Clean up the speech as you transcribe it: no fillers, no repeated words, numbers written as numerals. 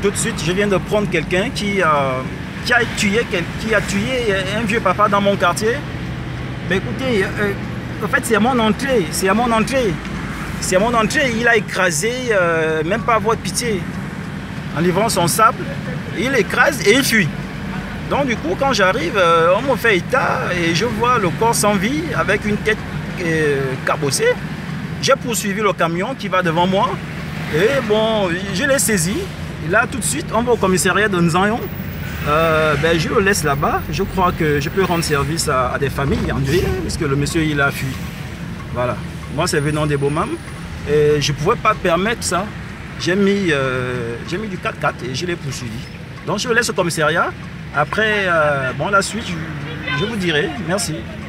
tout de suite, je viens de prendre quelqu'un qui a tué un vieux papa dans mon quartier. Mais écoutez, en fait, c'est à mon entrée. C'est à mon entrée. C'est à mon entrée. Il a écrasé, même pas avoir de pitié. En livrant son sable, il écrase et il fuit. Donc du coup, quand j'arrive, on me fait état et je vois le corps sans vie avec une tête cabossée. J'ai poursuivi le camion qui va devant moi. Et bon, je l'ai saisi. Et là, tout de suite, on va au commissariat de Nzayon. Je le laisse là-bas. Je crois que je peux rendre service à des familles endeuillées, puisque le monsieur, il a fui. Voilà. Moi, c'est venant des Beaumam. Et je ne pouvais pas permettre ça. J'ai mis du 4x4 et je l'ai poursuivi. Donc, je le laisse au commissariat. Après, la suite, je vous dirai. Merci.